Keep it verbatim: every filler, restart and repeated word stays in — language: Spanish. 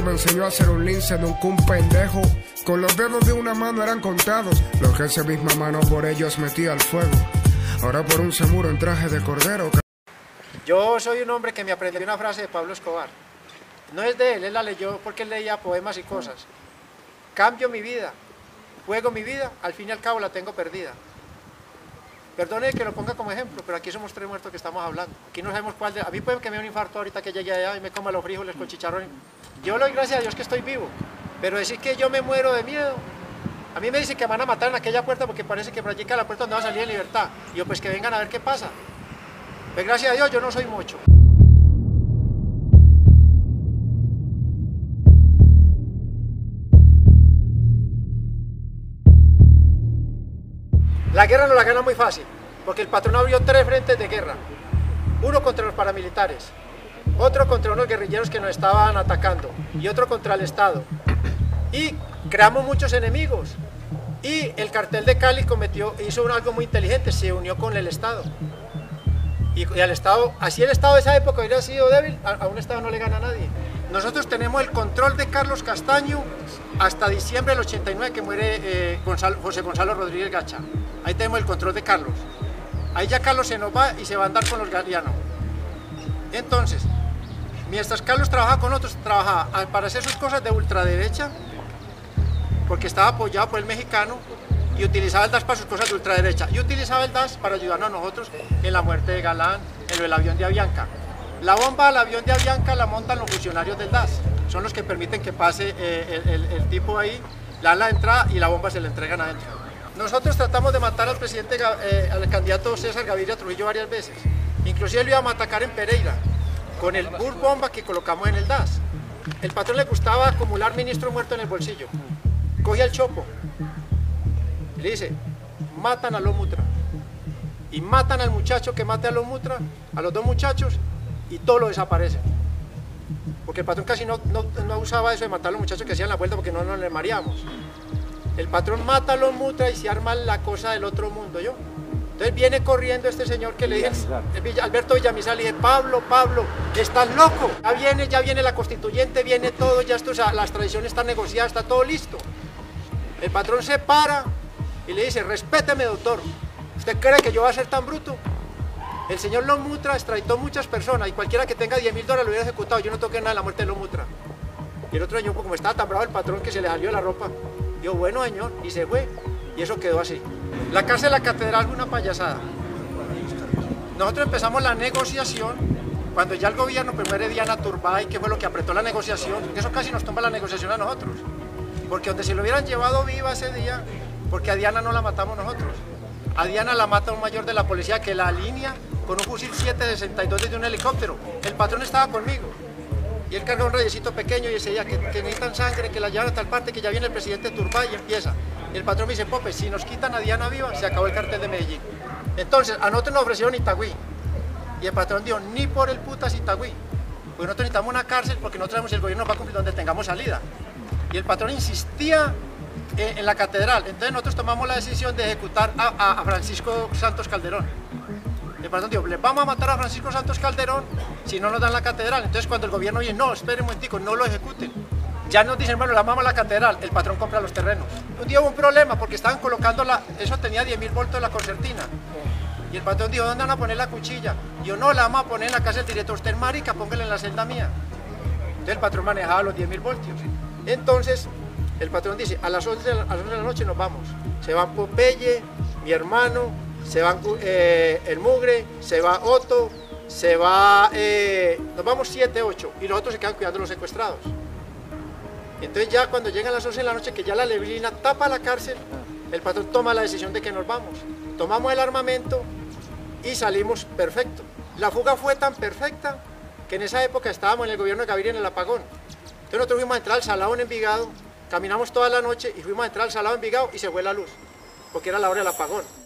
me enseñó a hacer un lince, nunca un pendejo. Con los dedos de una mano eran contados los que esa misma mano por ellos metía al fuego. Ahora por un semuro en traje de cordero. Yo soy un hombre que me aprendió una frase de Pablo Escobar. No es de él, él la leyó porque él leía poemas y cosas. Cambio mi vida, juego mi vida, al fin y al cabo la tengo perdida. Perdone que lo ponga como ejemplo, pero aquí somos tres muertos que estamos hablando. Aquí no sabemos cuál de... A mí puede que me dé un infarto ahorita que llegue allá y me coma los frijoles con chicharrón. Yo le doy gracias a Dios que estoy vivo, pero decir que yo me muero de miedo. A mí me dicen que me van a matar en aquella puerta porque parece que por allí queda la puerta donde va a salir en libertad. Y yo, pues que vengan a ver qué pasa. Pues gracias a Dios yo no soy mocho. La guerra no la gana muy fácil, porque el patrón abrió tres frentes de guerra. Uno contra los paramilitares, otro contra unos guerrilleros que nos estaban atacando y otro contra el Estado. Y creamos muchos enemigos. Y el cartel de Cali cometió, hizo algo muy inteligente, se unió con el Estado. Y, y al Estado, así el Estado de esa época hubiera sido débil, a, a un Estado no le gana a nadie. Nosotros tenemos el control de Carlos Castaño hasta diciembre del ochenta y nueve que muere eh, Gonzalo, José Gonzalo Rodríguez Gacha. Ahí tenemos el control de Carlos. Ahí ya Carlos se nos va y se va a andar con los Galeano. Entonces, mientras Carlos trabajaba con otros, trabajaba para hacer sus cosas de ultraderecha, porque estaba apoyado por el mexicano, y utilizaba el D A S para sus cosas de ultraderecha, y utilizaba el D A S para ayudarnos a nosotros en la muerte de Galán, en el avión de Avianca. La bomba al avión de Avianca la montan los funcionarios del D A S, son los que permiten que pase eh, el, el, el tipo ahí, le dan la entrada y la bomba se le entregan adentro. Nosotros tratamos de matar al presidente, eh, al candidato César Gaviria Trujillo varias veces, inclusive lo íbamos a atacar en Pereira, con el bus bomba que colocamos en el D A S. El patrón le gustaba acumular ministro muerto en el bolsillo, cogía el chopo, y le dice, matan a los Mutra, y matan al muchacho que mate a los Mutra, a los dos muchachos, y todo lo desaparece. Porque el patrón casi no, no, no usaba eso de matar a los muchachos que hacían la vuelta porque no nos le mareamos. El patrón mata a los Mutra y se arma la cosa del otro mundo, ¿yo? Entonces viene corriendo este señor que le dije, Alberto Villamizar, le dije, Pablo, Pablo, estás loco, ya viene, ya viene la constituyente, viene todo, ya esto, o sea, las tradiciones están negociadas, está todo listo. El patrón se para y le dice, respéteme, doctor, ¿usted cree que yo voy a ser tan bruto? El señor Los Mutra extraditó muchas personas y cualquiera que tenga diez mil dólares lo hubiera ejecutado, yo no toqué nada de la muerte de Los Mutra. Y el otro señor, como estaba tan bravo el patrón que se le salió la ropa, dijo, bueno señor, y se fue, y eso quedó así. La cárcel de la catedral fue una payasada. Nosotros empezamos la negociación, cuando ya el gobierno, primero era Diana Turbay, que fue lo que apretó la negociación, eso casi nos tumba la negociación a nosotros, porque donde se lo hubieran llevado viva ese día, porque a Diana no la matamos nosotros, a Diana la mata un mayor de la policía que la alinea con un fusil siete sesenta y dos desde un helicóptero. El patrón estaba conmigo, y él carga un rayecito pequeño y decía que, que necesitan sangre, que la llevan a tal parte, que ya viene el presidente Turbay y empieza. Y el patrón me dice, Pope, si nos quitan a Diana viva, se acabó el cartel de Medellín. Entonces, a nosotros nos ofrecieron Itagüí. Y el patrón dijo, ni por el putas Itagüí. Porque nosotros necesitamos una cárcel porque no traemos el gobierno va a cumplir donde tengamos salida. Y el patrón insistía en, en la catedral. Entonces nosotros tomamos la decisión de ejecutar a, a, a Francisco Santos Calderón. El patrón dijo, le vamos a matar a Francisco Santos Calderón si no nos dan la catedral. Entonces cuando el gobierno dice, no, esperen un momentico, no lo ejecuten. Ya nos dicen, bueno, la vamos a la catedral, el patrón compra los terrenos. Un día hubo un problema porque estaban colocando la, eso tenía diez mil voltios la concertina. Y el patrón dijo, ¿dónde van a poner la cuchilla? Y yo, no, la vamos a poner en la casa del director, usted es marica, póngale en la celda mía. Entonces el patrón manejaba los diez mil voltios. Entonces el patrón dice, a las once de la, a las once de la noche nos vamos. Se van Popeye, mi hermano, se van eh, el Mugre, se va Otto, se va, eh, nos vamos siete, ocho, y los otros se quedan cuidando a los secuestrados. Entonces ya cuando llegan las once de la noche, que ya la neblina tapa la cárcel, el patrón toma la decisión de que nos vamos. Tomamos el armamento y salimos perfecto. La fuga fue tan perfecta que en esa época estábamos en el gobierno de Gaviria en el apagón. Entonces nosotros fuimos a entrar al Salado en Envigado, caminamos toda la noche y fuimos a entrar al Salado en Envigado y se fue la luz, porque era la hora del apagón.